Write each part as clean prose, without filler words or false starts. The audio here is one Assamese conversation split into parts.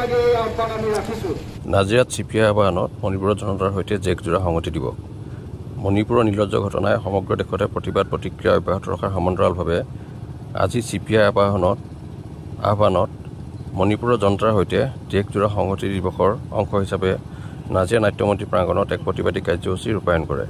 লাগে এই আহ্বান আমি ৰাখিছোঁ। নাজিৰাত চিপিআই আহ্বানত মণিপুৰৰ জনতাৰ সৈতে জেকজোৰা সংহতি দিব। মণিপুৰৰ নিৰ্লজ্জ ঘটনাই সমগ্ৰ দেশতে প্ৰতিবাদ প্ৰতিক্ৰিয়া অব্যাহত ৰখাৰ সমান্তৰালভাৱে আজি চিপিআই আহ্বানত মণিপুৰৰ জনতাৰ সৈতে জেকজোৰা সংহতি দিৱসৰ অংশ হিচাপে নাজিৰা নাট্যমন্ত্ৰী প্ৰাংগণত এক প্ৰতিবাদী কাৰ্যসূচী ৰূপায়ণ কৰে।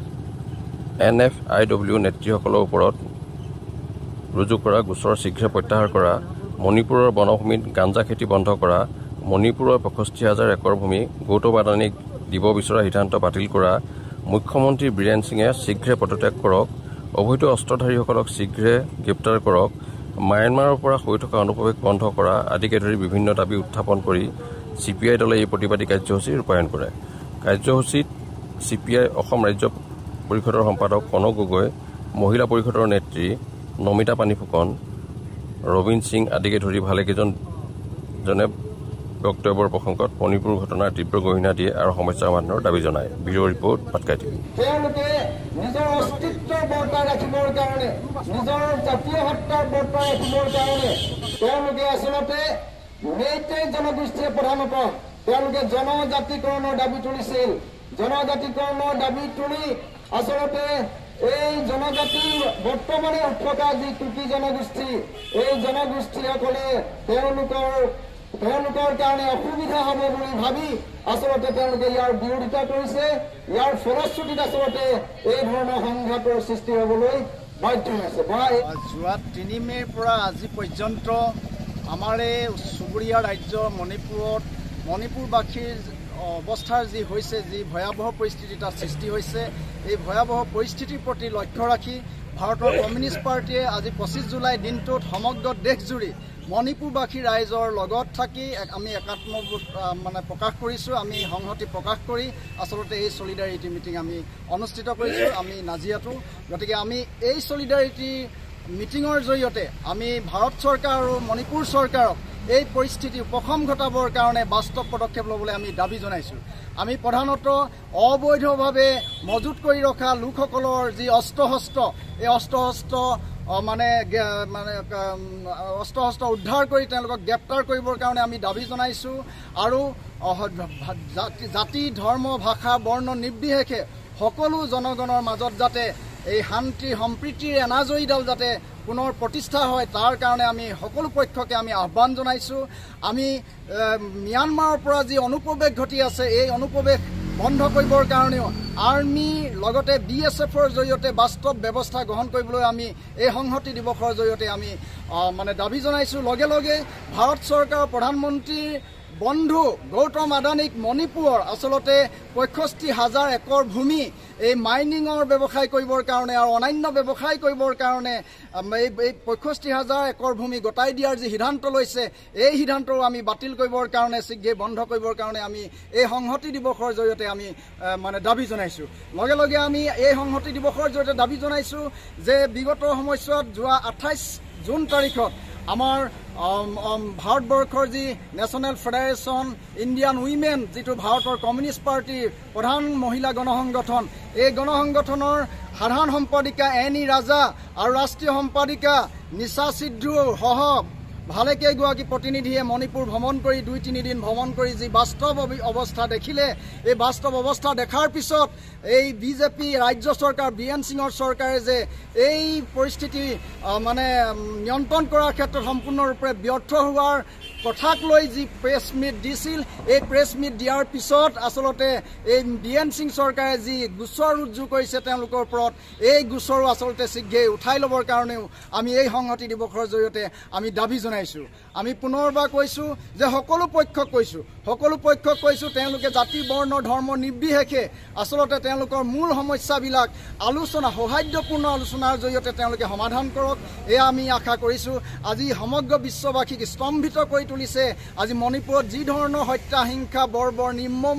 NFIW নেতৃসকলৰ ওপৰত ৰুজু কৰা গোচৰ শীঘ্ৰে প্ৰত্যাহাৰ কৰা, মণিপুৰৰ বনভূমিত গাঞ্জা খেতি বন্ধ কৰা, মণিপুৰৰ 65,000 একৰ ভূমি গৌতম আদানীক দিব বিচৰা সিদ্ধান্ত বাতিল কৰা, মুখ্যমন্ত্ৰী বীৰেন সিঙে শীঘ্ৰে পদত্যাগ কৰক, অবৈধ অস্ত্ৰধাৰীসকলক শীঘ্ৰে গ্ৰেপ্তাৰ কৰক, মায়ানমাৰৰ পৰা হৈ থকা অনুপ্ৰৱেশ বন্ধ কৰা আদিকে ধৰি বিভিন্ন দাবী উত্থাপন কৰি চিপিআই দলে এই প্ৰতিবাদী কাৰ্যসূচী ৰূপায়ণ কৰে। কাৰ্যসূচীত চিপিআই অসম ৰাজ্য পৰিষদৰ সম্পাদক কনক গগৈ, মহিলা পৰিষদৰ নেত্ৰী নমিতা পানীফুকন, ৰবীন সিং আদিকে ধৰি ভালেকেইজনে বক্তব্যৰ প্ৰসংগত মণিপুৰ ঘটনাৰ তীব্ৰ গৰিহণা দিয়ে আৰু সমস্যা সমাধানৰ দাবী জনায়। Bureau report Patkai TV. তেওঁলোকে নিজৰ অস্তিত্ব বৰ্তাই ৰাখিবৰ কাৰণে, নিজৰ জাতীয় সত্তাৰ বৰ্তাই ৰাখিবৰ কাৰণে তেওঁলোকে আচলতে মেইটেই জনগোষ্ঠীয়ে প্ৰধানত তেওঁলোকে জনজাতিকৰণৰ দাবী তুলিছিল। জনজাতিকৰণৰ দাবী তুলি আচলতে এই জনজাতি বৰ্তমানে থকা যি কুকি জনগোষ্ঠী, এই জনগোষ্ঠীসকলে তেওঁলোকৰ কাৰণে অসুবিধা হ'ব বুলি ভাবি আচলতে তেওঁলোকে ইয়াৰ বিৰোধিতা কৰিছে। ইয়াৰ ফলশ্ৰুতিত আচলতে এই ধৰণৰ সংঘাতৰ সৃষ্টি হ'বলৈ বাধ্য হৈছে। যোৱা 3 মে'ৰ পৰা আজি পৰ্যন্ত আমাৰ এই চুবুৰীয়া ৰাজ্য মণিপুৰবাসীৰ অৱস্থাৰ যি হৈছে, যি ভয়াৱহ পৰিস্থিতি তাত সৃষ্টি হৈছে, এই ভয়াৱহ পৰিস্থিতিৰ প্ৰতি লক্ষ্য ৰাখি ভাৰতৰ কমিউনিষ্ট পাৰ্টীয়ে আজি 25 জুলাই দিনটোত সমগ্ৰ দেশজুৰি মণিপুৰবাসী ৰাইজৰ লগত থাকি আমি একাত্মবোধ প্ৰকাশ কৰিছোঁ। আমি সংহতি প্ৰকাশ কৰি আচলতে এই ছলিডাৰিটি মিটিং আমি অনুষ্ঠিত কৰিছোঁ আমি নাজিৰাতো। গতিকে আমি এই ছলিডাৰিটি মিটিঙৰ জৰিয়তে আমি ভাৰত চৰকাৰ আৰু মণিপুৰ চৰকাৰক এই পৰিস্থিতি উপশম ঘটাবৰ কাৰণে বাস্তৱ পদক্ষেপ ল'বলৈ আমি দাবী জনাইছোঁ। আমি প্ৰধানতঃ অবৈধভাৱে মজুত কৰি ৰখা লোকসকলৰ যি অস্ত্ৰ-শস্ত্ৰ, এই অস্ত্ৰ-শস্ত্ৰ উদ্ধাৰ কৰি তেওঁলোকক গ্ৰেপ্তাৰ কৰিবৰ কাৰণে আমি দাবী জনাইছোঁ। আৰু জাতি, ধৰ্ম, ভাষা, বৰ্ণ নিৰ্বিশেষে সকলো জনগণৰ মাজত যাতে এই শান্তি সম্প্ৰীতিৰ এনাজৰীডাল যাতে পুনৰ প্ৰতিষ্ঠা হয়, তাৰ কাৰণে আমি সকলো পক্ষকে আমি আহ্বান জনাইছোঁ। আমি ম্যানমাৰৰ পৰা যি অনুপ্ৰৱেশ ঘটি আছে, এই অনুপ্ৰৱেশ বন্ধ কৰিবৰ কাৰণেও আৰ্মিৰ লগতে BSFৰ জৰিয়তে বাস্তৱ ব্যৱস্থা গ্ৰহণ কৰিবলৈ আমি এই সংহতি দিৱসৰ জৰিয়তে আমি দাবী জনাইছোঁ। লগে লগে ভাৰত চৰকাৰৰ প্ৰধানমন্ত্ৰীৰ বন্ধু গৌতম আদানীক মণিপুৰৰ আচলতে 65,000 একৰ ভূমি এই মাইনিঙৰ ব্যৱসায় কৰিবৰ কাৰণে আৰু অন্যান্য ব্যৱসায় কৰিবৰ কাৰণে এই 65,000 একৰ ভূমি গতাই দিয়াৰ যি সিদ্ধান্ত লৈছে, এই সিদ্ধান্তও আমি বাতিল কৰিবৰ কাৰণে, শীঘ্ৰে বন্ধ কৰিবৰ কাৰণে আমি এই সংহতি দিৱসৰ জৰিয়তে আমি দাবী জনাইছোঁ। লগে লগে আমি এই সংহতি দিৱসৰ জৰিয়তে দাবী জনাইছোঁ যে বিগত সময়ছোৱাত যোৱা 28 জুন তাৰিখত আমাৰ ভাৰতবৰ্ষৰ যি নেশ্যনেল ফেডাৰেশ্যন ইণ্ডিয়ান উইমেন, যিটো ভাৰতৰ কমিউনিষ্ট পাৰ্টীৰ প্ৰধান মহিলা গণসংগঠন, এই গণসংগঠনৰ সাধাৰণ সম্পাদিকা NE ৰাজা আৰু ৰাষ্ট্ৰীয় সম্পাদিকা নিশা সিদ্ধু সহ ভালেকেইগৰাকী প্ৰতিনিধিয়ে মণিপুৰ ভ্ৰমণ কৰি 2-3 দিন ভ্ৰমণ কৰি যি বাস্তৱ অৱস্থা দেখিলে, এই বাস্তৱ অৱস্থা দেখাৰ পিছত এই বিজেপি ৰাজ্য চৰকাৰ বীৰেন সিঙৰ চৰকাৰে যে এই পৰিস্থিতি নিয়ন্ত্ৰণ কৰাৰ ক্ষেত্ৰত সম্পূৰ্ণৰূপে ব্যৰ্থ হোৱাৰ কথাক লৈ যি প্ৰেছ মিট দিছিল, এই প্ৰেছ মিট দিয়াৰ পিছত আচলতে এই বীৰেন সিং চৰকাৰে যি গোচৰ ৰুজু কৰিছে তেওঁলোকৰ ওপৰত, এই গোচৰো আচলতে শীঘ্ৰে উঠাই ল'বৰ কাৰণেও আমি এই সংহতি দিৱসৰ জৰিয়তে আমি দাবী জনাইছোঁ। আমি পুনৰবাৰ কৈছোঁ যে সকলো পক্ষক কৈছোঁ তেওঁলোকে জাতি, বৰ্ণ, ধৰ্ম নিৰ্বিশেষে আচলতে তেওঁলোকৰ মূল সমস্যাবিলাক সৌহাৰ্দ্যপূৰ্ণ আলোচনাৰ জৰিয়তে তেওঁলোকে সমাধান কৰক, এয়া আমি আশা কৰিছোঁ। আজি সমগ্ৰ বিশ্ববাসীক স্তম্ভিত কৰি তুলিছে আজি মণিপুৰত যি ধৰণৰ হত্যা, হিংসা, বৰ্বৰ নিৰ্মম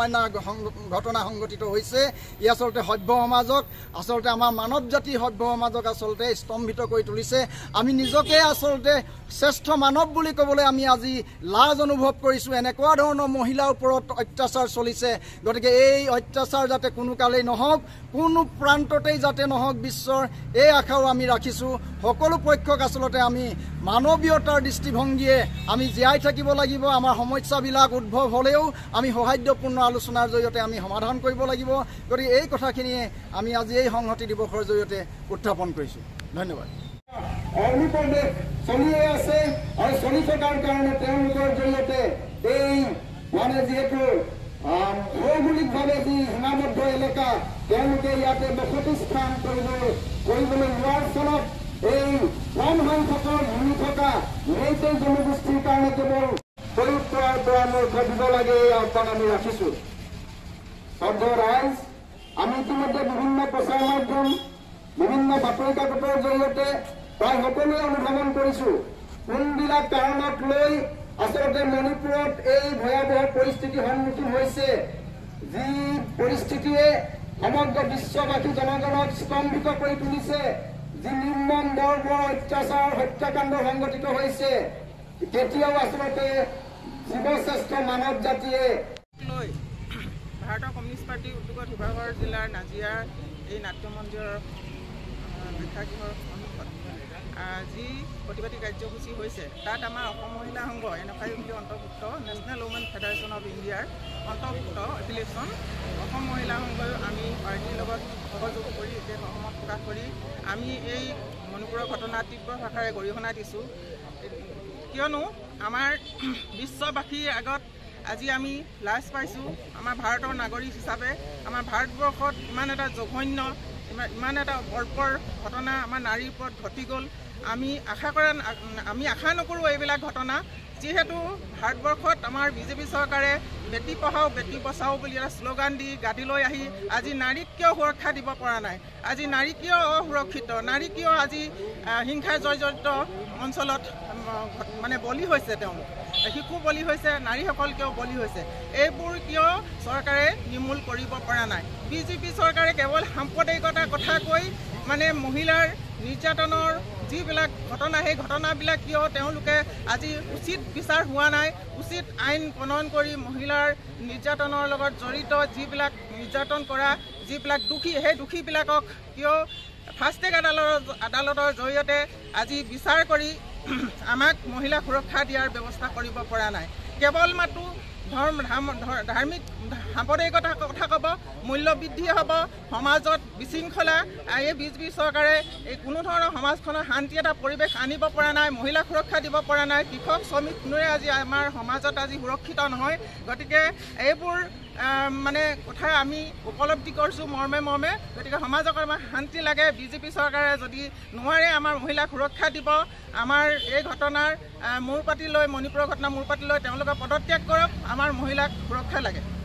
ঘটনা সংঘটিত হৈছে, ই আচলতে সভ্য সমাজক, আচলতে আমাৰ মানৱ জাতি সভ্য সমাজক আচলতে স্তম্ভিত কৰি তুলিছে। আমি নিজকে আচলতে শ্ৰেষ্ঠ মানৱ বুলি ক'বলৈ আমি আজি লাজ অনুভৱ কৰিছোঁ। এনেকুৱা ধৰণৰ মহিলাৰ ওপৰত অত্যাচাৰ চলিছে। গতিকে এই অত্যাচাৰ যাতে কোনো কালেই নহওক, কোনো প্ৰান্ততেই যাতে নহওক বিশ্বৰ, এই আশাও আমি ৰাখিছোঁ। সকলো পক্ষক আচলতে আমি মানৱীয়তাৰ দৃষ্টিভংগীয়ে আমি আমি জীয়াই থাকিব লাগিব। আমাৰ সমস্যাবিলাক উদ্ভৱ হ'লেও আমি সৌহাৰ্দ্যপূৰ্ণ আলোচনাৰ জৰিয়তে আমি সমাধান কৰিব লাগিব। গতিকে এই কথাখিনিয়ে আমি আজি এই সংহতি দিৱসৰ জৰিয়তে উত্থাপন কৰিছোঁ। ধন্যবাদ। অগ্নিপ্ৰৱেশ চলিয়ে আছে আৰু চলি থকাৰ কাৰণে তেওঁলোকৰ জৰিয়তে এই যিহেতু ভৌগোলিকভাৱে যি সীমাবদ্ধ এলেকা তেওঁলোকে ইয়াতে বসতি স্থান কৰিবলৈ লোৱাৰ ফলত এই কম সংখ্যকৰ ভূমি থকা মেইটেই জনগোষ্ঠীৰ কাৰণে কেৱল প্ৰয়োগ কৰাৰ পৰামৰ্শ দিব লাগে, এই আহ্বান আমি ৰাখিছোঁ। শ্ৰদ্ধেয় ৰাইজ, আমি ইতিমধ্যে বিভিন্ন প্ৰচাৰ মাধ্যম বিভিন্ন বাতৰি কাকতৰ জৰিয়তে প্ৰায় সকলোৱে অনুধাৱন কৰিছোঁ কোনবিলাক কাৰণক লৈ আচলতে মণিপুৰত এই ভয়াৱহ পৰিস্থিতিৰ সন্মুখীন হৈছে, যি পৰিস্থিতিয়ে সমগ্ৰ বিশ্ববাসী জনগণক স্তম্ভিত কৰি তুলিছে, যি নিৰ্মম বৰ্বৰ অত্যাচাৰ হত্যাকাণ্ড সংঘটিত হৈছে। কেতিয়াও আচলতে জীৱশ্ৰেষ্ঠ মানৱ জাতিয়ে ভাৰতৰ কমিউনিষ্ট পাৰ্টি উদ্যোগত শিৱসাগৰ জিলাৰ নাজিয়াৰ এই নাট্য মন্দিৰৰ প্ৰেক্ষাগৃহৰ সন্মুখত যি প্ৰতিবাদী কাৰ্যসূচী হৈছে তাত আমাৰ অসম মহিলা সংঘ NFIU অন্তৰ্ভুক্ত নেশ্যনেল উমেন ফেডাৰেশ্যন অফ ইণ্ডিয়াৰ অন্তৰ্ভুক্ত এফিলিয়েশ্যন অসম মহিলা সংঘই আমি পাৰ্টীৰ লগত সহযোগ কৰি এতিয়া সহমত প্ৰকাশ কৰি আমি এই মণিপুৰৰ ঘটনা তীব্ৰ ভাষাৰে গৰিহণা দিছোঁ। কিয়নো আমাৰ বিশ্ববাসীৰ আগত আজি আমি লাজ পাইছোঁ। আমাৰ ভাৰতৰ নাগৰিক হিচাপে আমাৰ ভাৰতবৰ্ষত ইমান এটা জঘন্য ইমান এটা বৰ্বৰ ঘটনা আমাৰ নাৰীৰ ওপৰত ঘটি গ'ল। আমি আশা নকৰোঁ এইবিলাক ঘটনা, যিহেতু ভাৰতবৰ্ষত আমাৰ বিজেপি চৰকাৰে বেটী পঢ়াও বেটী বচাও বুলি এটা শ্লোগান দি গাদী লৈ আহি আজি নাৰীক কিয় সুৰক্ষা দিব পৰা নাই, আজি নাৰী কিয় অসুৰক্ষিত, নাৰী কিয় আজি হিংসাৰ জৰ্জৰিত অঞ্চলত মানে বলি হৈছে, তেওঁলোক শিশু বলি হৈছে, নাৰীসকল কিয় বলি হৈছে, এইবোৰ কিয় চৰকাৰে নিৰ্মূল কৰিব পৰা নাই। বিজেপি চৰকাৰে কেৱল সাম্প্ৰদায়িকতাৰ কথা কৈ মানে মহিলাৰ নিৰ্যাতনৰ যিবিলাক ঘটনা সেই ঘটনাবিলাক কিয় তেওঁলোকে আজি উচিত বিচাৰ হোৱা নাই, উচিত আইন প্ৰণয়ন কৰি মহিলাৰ নিৰ্যাতনৰ লগত জড়িত যিবিলাক নিৰ্যাতন কৰা যিবিলাক দোষী সেই দোষীবিলাকক কিয় ফাষ্ট ট্ৰেক আদালতৰ জৰিয়তে আজি বিচাৰ কৰি আমাক মহিলা সুৰক্ষা দিয়াৰ ব্যৱস্থা কৰিব পৰা নাই। কেৱল মাত্ৰ ধাৰ্মিক সাম্প্ৰদায়িকতাৰ কথা ক'ব, মূল্যবৃদ্ধি হ'ব, সমাজত বিশৃংখলা, এই বিজেপি চৰকাৰে এই কোনো ধৰণৰ সমাজখনৰ শান্তি এটা পৰিৱেশ আনিব পৰা নাই, মহিলাক সুৰক্ষা দিব পৰা নাই, কৃষক শ্ৰমিক কোনোৱে আজি আমাৰ সমাজত আজি সুৰক্ষিত নহয়। গতিকে এইবোৰ মানে কথা আমি উপলব্ধি কৰিছোঁ মৰ্মে মৰ্মে। গতিকে সমাজক আমাৰ শান্তি লাগে। বিজেপি চৰকাৰে যদি নোৱাৰে আমাৰ মহিলাক সুৰক্ষা দিব, আমাৰ এই ঘটনাৰ মূৰ পাতি লৈ মণিপুৰৰ ঘটনা মূৰ পাতি লৈ তেওঁলোকে পদত্যাগ কৰক, আমাৰ মহিলাক সুৰক্ষা লাগে।